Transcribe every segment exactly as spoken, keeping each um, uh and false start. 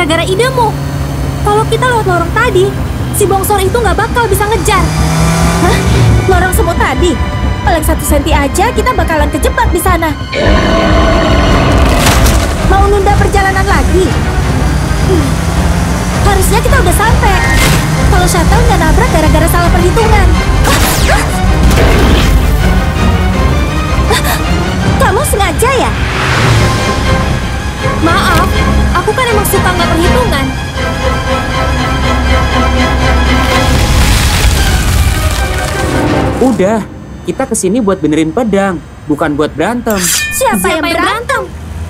gara-gara idemu. Kalau kita lewat lorong tadi, si bongsor itu nggak bakal bisa ngejar. Hah? Lorong semut tadi? Paling satu senti aja kita bakalan kejebak di sana. Mau nunda perjalanan lagi? Hmm. Harusnya kita udah sampai. Kalau shuttle nggak nabrak gara-gara salah perhitungan. Ah, ah. Kamu sengaja ya? Maaf, aku kan emang suka nggak perhitungan. Udah, kita kesini buat benerin pedang, bukan buat berantem. Siapa, Siapa yang berantem?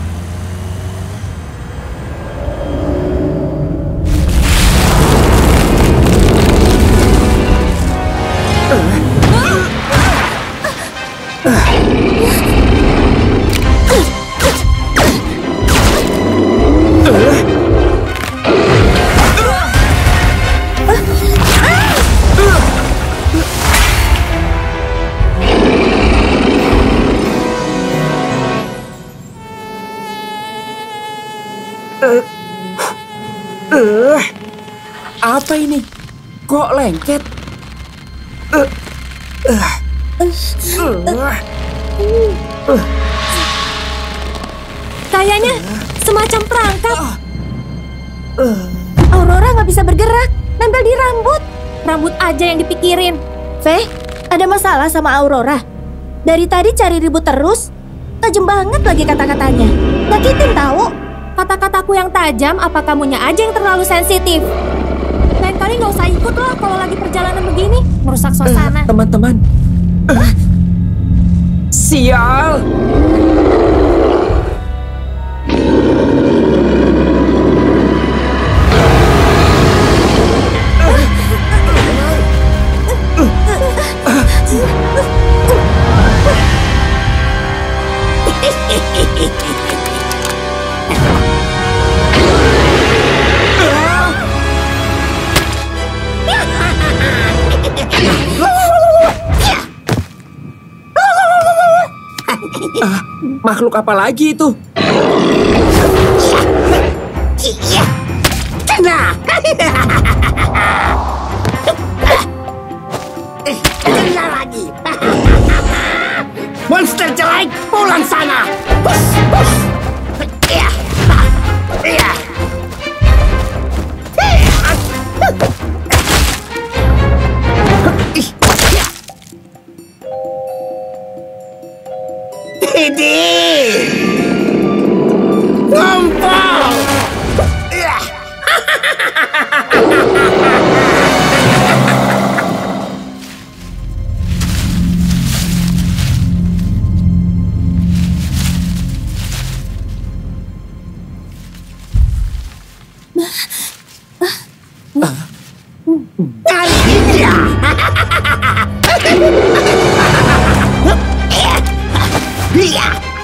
Uh, apa ini? Kok lengket? Uh, uh, uh, uh. Kayaknya semacam perangkap. Uh. Aurora nggak bisa bergerak, nempel di rambut. Rambut aja yang dipikirin. Faye, ada masalah sama Aurora? Dari tadi cari ribut terus, tajam banget lagi kata-katanya. Nyakitin tahu. Kata-kataku yang tajam, apa kamunya aja yang terlalu sensitif? Lain kali nggak usah ikut loh kalau lagi perjalanan begini, merusak suasana. Teman-teman, uh, uh, sial! Uh, makhluk apa lagi itu? Iya, kena. Kena lagi. Monster jelek, pulang sana. Bus, bus. Iya, iya. Ini ngompol. Iya. Iya.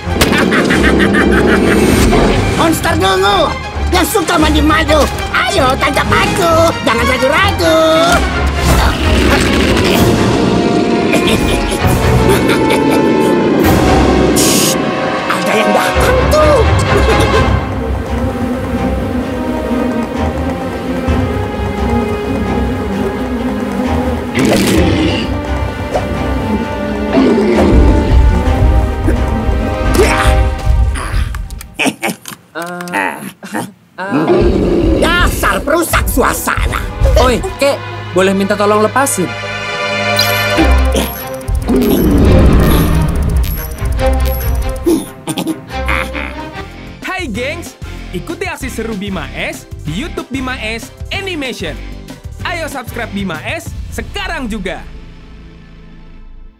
Monster ngungu yang suka mandi madu. Ayo tangkap aku, jangan ragu-ragu. Ada yang datang tuh. Dasar perusak suasana. Oi, Kek, boleh minta tolong lepasin? Hai gengs, ikuti aksi seru Bima S di YouTube Bima S Animation. Ayo subscribe Bima S sekarang juga.